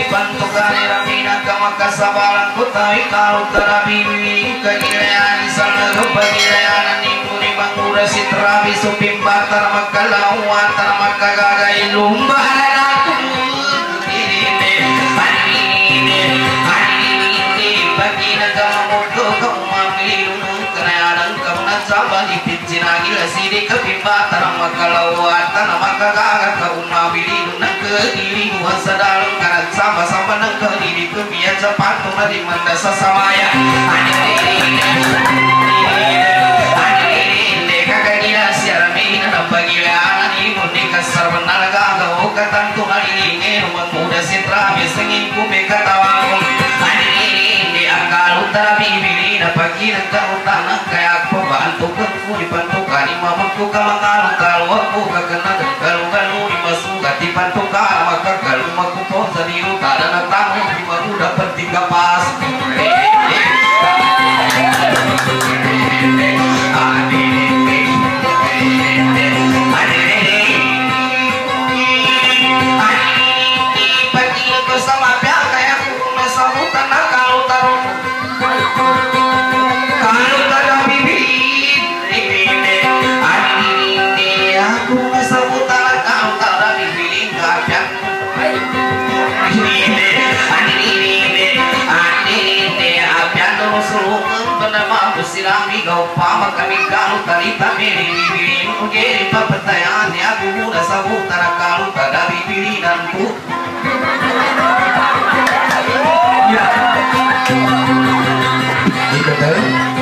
pantukani ramina kamaka sabalan kutai kalau terabiwi kegilean sana kegilean ningkuni bangura siterabi supim batar makalawan tar makagagai lumba aku bagi negara mudo kau mamilun kereanan kau nasabah dipicin agil sidik kepimbatan makalawat tanah makagaga kau mamilun kediri nuan sadalung kanan sama-sama nang kediri kebian sepatu nadi mandasa samaya kakagila siaramina napagilaan imun di kasar benalaga kau katantu nalingin rumah muda sitra besengin kume katawang kalau terabi na pagi nagkaroon tanang kaya ako bantu ko ipanto ka ni mamagko ka makalo ako kagana galo ni masugat ipanto ka makagalo magkupo sa niro tada na tamo di maruda pertiga pas pagi ko sama pia kaya ko masamutan na kalau tarong kalau tada bibit ini aku masamutan kalau tada bibit ngapian ini apian terus sulungan bernama bersirami kau pama kami kalau tarita bibit mungkin pertanyaan aku muda samutan kalau tada bibit nanti ya betul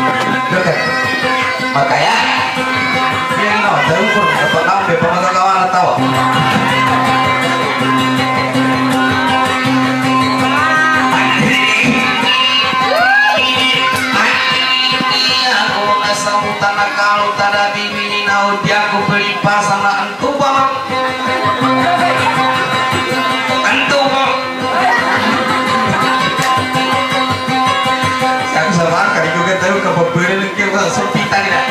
makanya yang no terukur atau nambe pemagagawa tahu aku nasamutan kalau tada bibini naud aku beli pasana antu bang tahu kebeberan kita sepita tidak.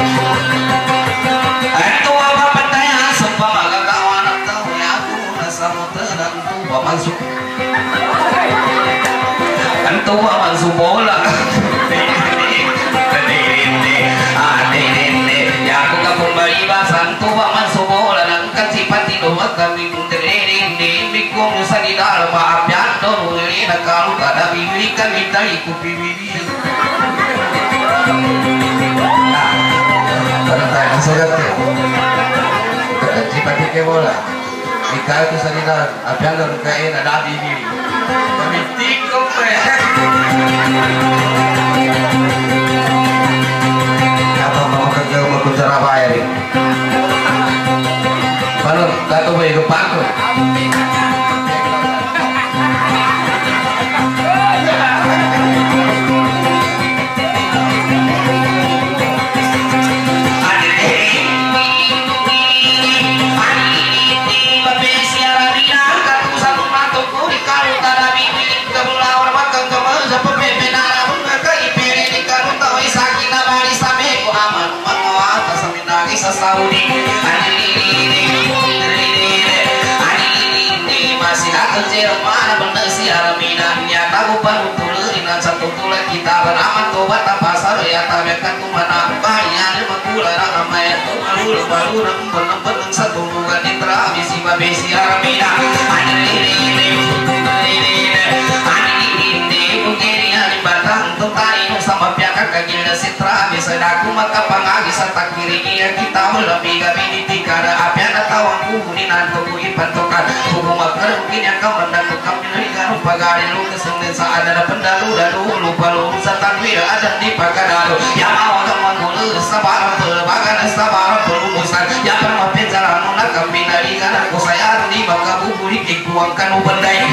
Itu apa pertanyaan sebab agak kawan tahu ya aku rasa muteran tu masuk. Antu masuk bola. Ya aku kembali bahasa antu masuk bola dan kasifat itu kami mendeling di mikung sadi dalam maaf ya dong ini kalau tada bibir kan kita ikut bibir. Karena saya seperti ke bola, jika itu sendiri apa yang kain ada di diri, kami tikung apa mau kerja mau kerja apa ya? Kalau nggak tahu itu pakai. Saudi masih datang mana benar si araminanya tahu baru tulinan satu tulen kita beramat tobat apa pasar ya tabekan tu mana banyak makula ramai tu baru benar satu bulan itra misi babesi aramina batang tentang sama pihak kagil sitra bisa daku maka pangagi serta kirinya kita lebih gabi di tikara apa yang tahu aku ini nanti aku ipantokan hukum makar mungkin yang kau mendaku kami dengan lupa gari lu kesengden saat ada pendalu dan lupa lu serta wira ada di pakadalu yang awal kamu sabar berbagai sabar berumusan yang pernah penjara nuna kami dari karena aku saya di bangga buku dikuangkan ubandai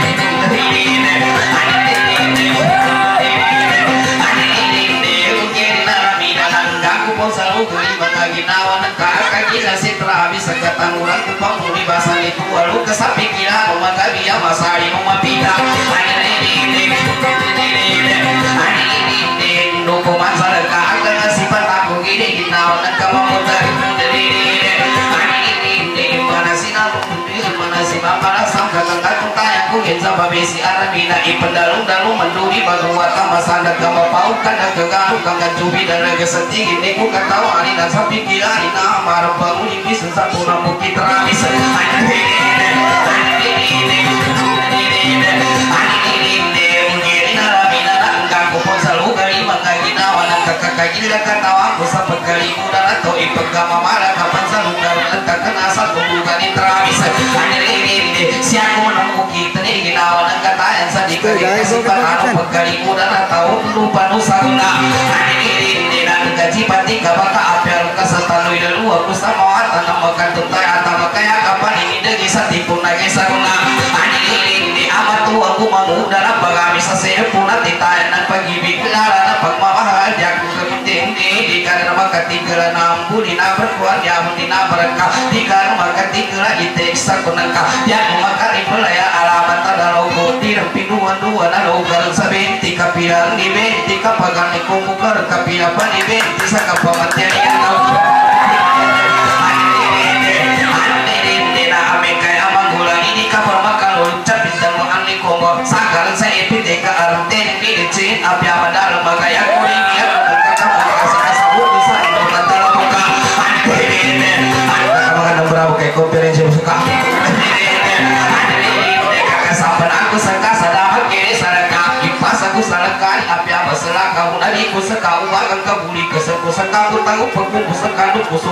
pun selalu beri bagi nawan kakak kita setelah bisa ketanguran kupang muni basan itu walau kesapi kira rumah kami ya masari rumah pita dokumen sedekah dengan sifat aku gini kita nak kamu muter mana sinar mana si bapak sang kakak tanya aku gensa babesi arabina ipendalung-dalung menduri baguwata masanda kama paukan dan kegaru kanggan cubi dan raga setinggi niku katawa alina sapi kira ina amar bangun ini sensapura bukit teramis kakaknya katawa aku sampai kali muda atau ipegama marah kapan salungan entah kenasa tubuhkan interamis ini siapa menemu kita nih ginawa dan kata yang sadika dikasihkan anu pegali muda atau lupa nusaruna ini dan gaji pati kabaka apel kasatan lu aku sama watan namakan tuntai atau makanya kapan ini degi satipun lagi saruna ini amat tu aku mamuda apa kami sasir punat ditayan dan pagi biklara pagmamahal jago di karena maka tiga nampu di naberkuat yang di naberkah di karena maka tiga iteksa kunangkah yang maka ripelaya alamat ada logo di rempi dua nalogar sabenti kapian di benti kapagan di kumukar kapian apa di benti saka pamatian yang tahu sagal saya pite ka arten ni dicin apya madal magaya kuring ya kata asa bisa antara buka anda berapa kayak konferensi suka kakak sampai aku sangka sadar kiri sadar kipas aku salakari apya masalah kamu nadi ku sekau bagang kabuli keseku sekaku tahu peku sekadu kusuk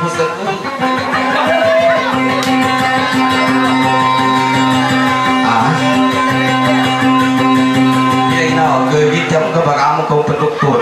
jam ke kamu kau penduktur